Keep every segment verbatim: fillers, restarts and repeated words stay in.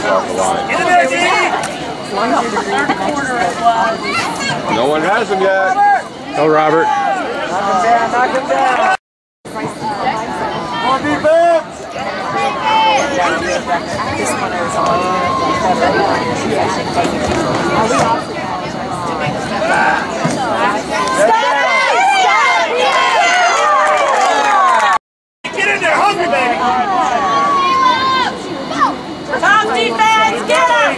off the line. No one has him yet. Go, Robert. Knock him down, knock him down. More defense. This one is on. Get in there, hungry baby. Top defense, get him!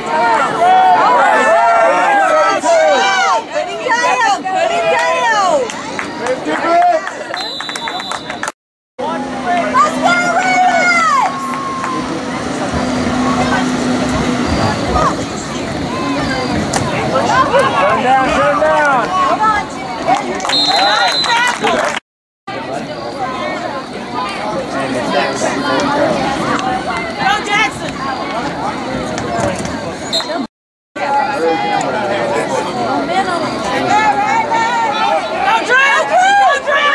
Good in jail, good in jail. Let's go, Ravens! Turn down, turn down. Hold on, nice tackle. Go Jackson! Go Drew! Go Drew!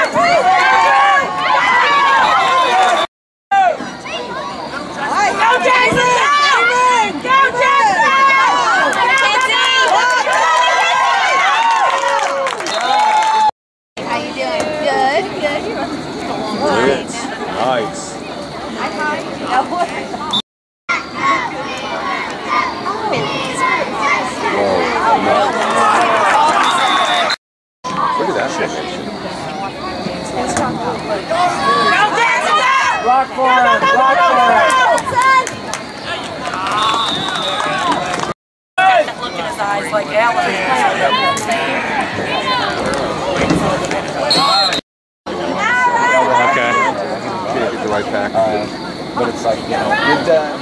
Go Jackson! Go Jackson! How you doing? Good, good. Blitz. Nice. Look at that formation. Block for him, block for him. That look in his eyes like Alan. Okay. Can't get the right pack. Uh, but it's like, you know, you're done.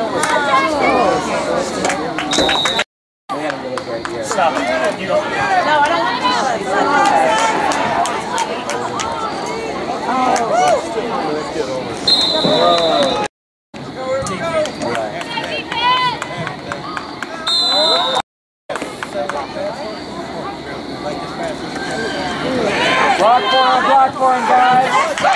They had a really great year. Stop it. You don't. No, I don't want to do Block for him, block for him, guys.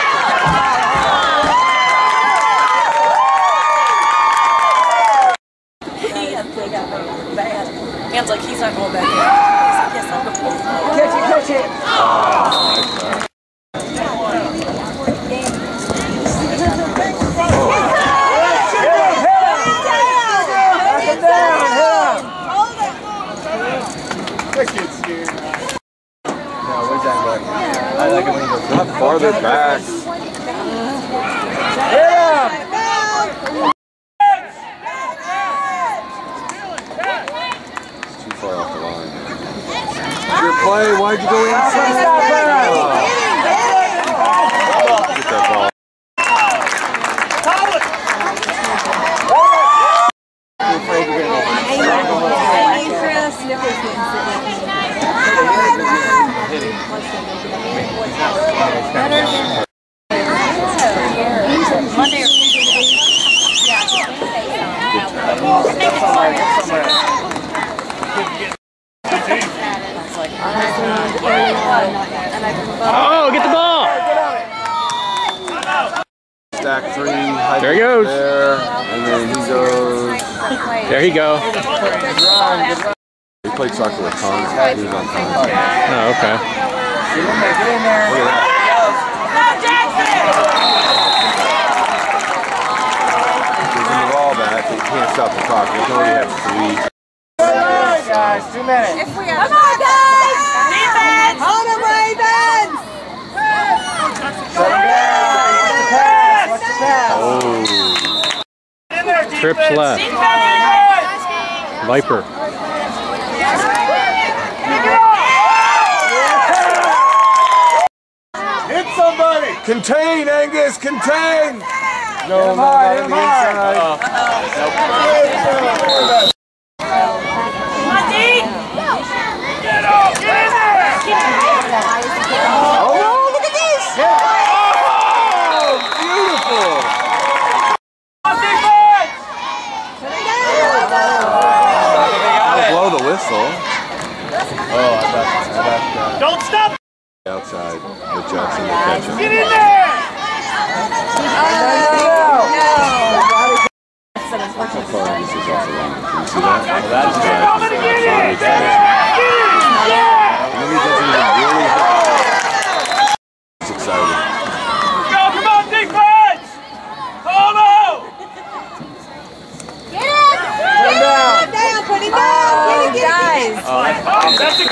Hands like he's not going back in. He's like, yes, I'm going. Catch it, catch it. Not farther back. Hit him! It's too far off the line. Your play, why'd you go inside? Get that ball. Monday or Tuesday. Oh, get the ball! Stack three. There he goes. There, and then he goes. There he go. He played soccer with Tons. He was on Tons. Oh, okay. Get in there, get in there. Look at that. Gives him the ball back. He can't stop the clock. We only have three. Alright, guys, two minutes. If we have Come on, guys! Defense! Hold them, Ravens! Shut him down. Watch the pass, watch the pass. Oh. Trips left. Viper. Hit somebody! Contain, Angus! Contain! No, Hit him hard, hit him hard. Come on, Dean! Get off! Get in there! Oh, no, look at this! Oh, beautiful! Defense! I'll blow the whistle. Oh, I got, I got that. Don't stop! Outside with Jackson to catch him. Get in there! How far this is off the That's a